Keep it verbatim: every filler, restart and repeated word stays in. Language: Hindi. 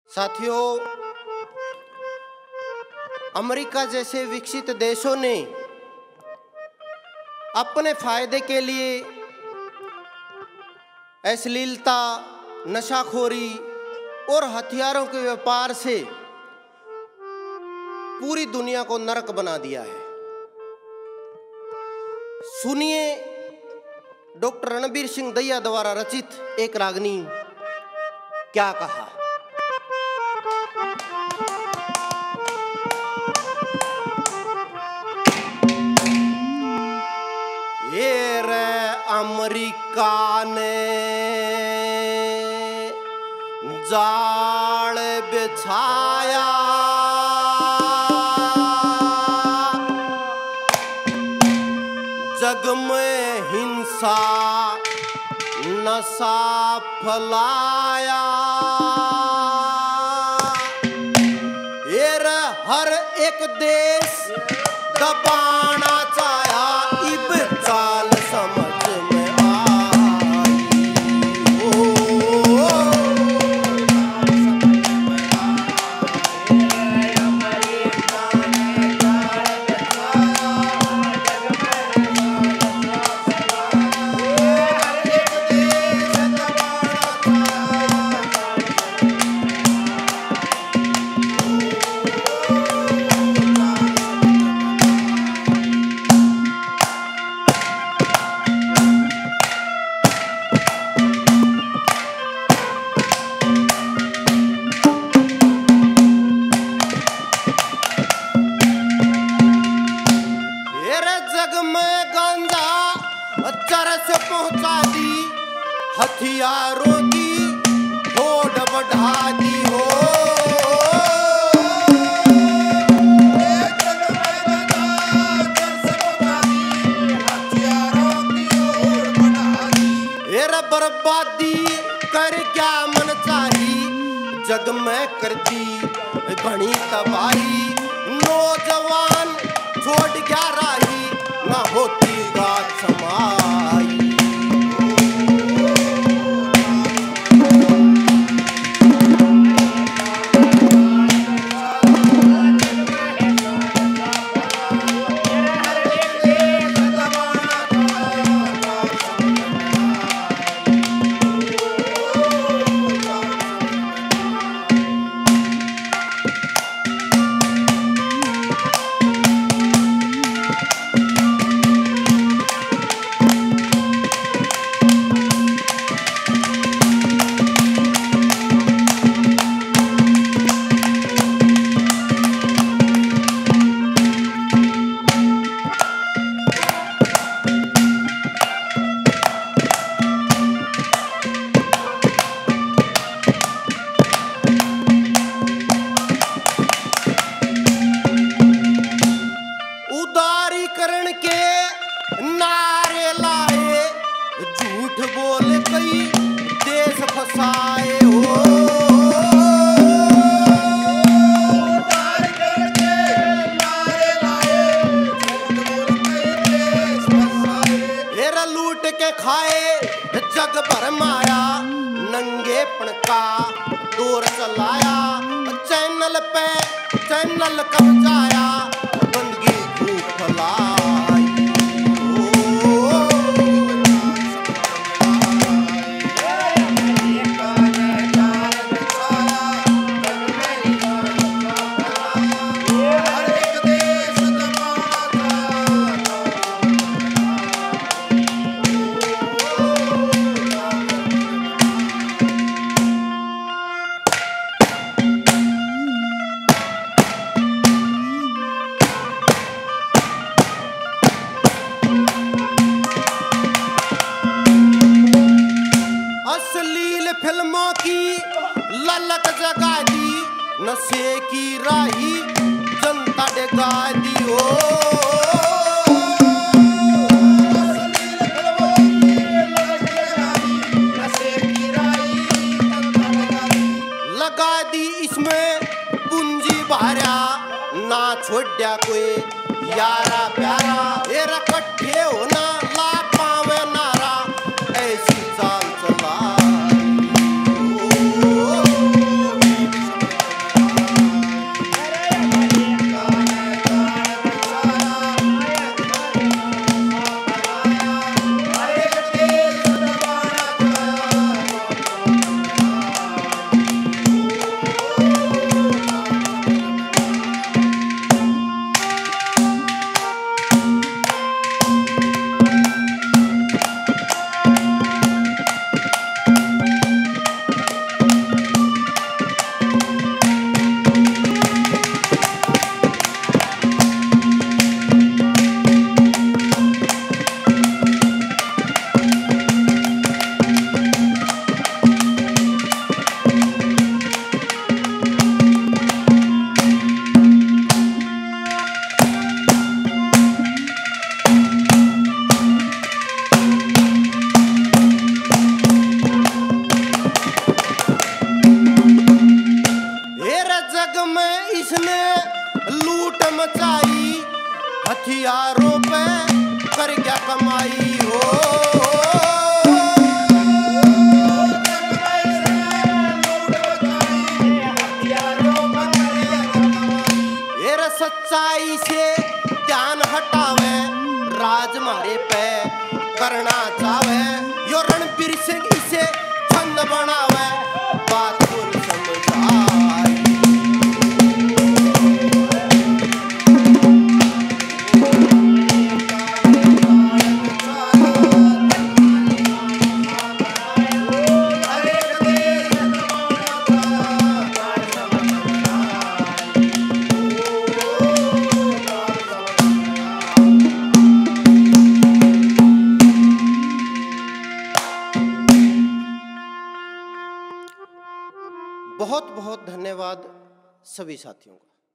साथियों, अमेरिका जैसे विकसित देशों ने अपने फायदे के लिए अश्लीलता, नशाखोरी और हथियारों के व्यापार से पूरी दुनिया को नरक बना दिया है। सुनिए डॉक्टर रणबीर सिंह दहिया द्वारा रचित एक रागनी क्या कहा। ये रे अमेरिका ने जाल बिछाया, जग में हिंसा नशा फैलाया। ये रे हर एक देश दबाना चाहा, इब चाल समझ में आई। ओ, चरस पहुंचा दी, हथियारों की होड़ बढ़ा दी हो। एरा बर्बादी कर क्या मन चाही, जग में करती घनी तबाही। नौजवान छोड़ क्या राही, ना होती गात समाई। उदारीकरण के नारे लाए, झूठ बोल कई देश फसाए हो। उदारीकरण के नारे लाए, झूठ बोल कई देश फसाए। एरा लूट के खाए जग भर माया, नंगेपन का दौर चलाया। चैनल पे चैनल कब्जाया, बंदगी खूब फैलाई। अश्लील फिल्मों की ललक जगा दी, नशे की राही जनता डगा दी हो। अश्लील फिल्मों की ललक जगा दी, नशे की राही जनता डगा दी। लगा दी इसमें पूंजी भारा, ना छोड़ा कोई यारा प्यारा। ये रखट्ठे होना ला पावे नारा, ऐसी चाल चला। जग में इसने लूट मचाई, हथियारों पे कर क्या कमाई हो। सच्चाई से ध्यान हटावे, राज मारे पे करना चाहे, यो रणबीर सिंह इसे छंद बनावे, बात बोल समझाई। बहुत बहुत धन्यवाद सभी साथियों को।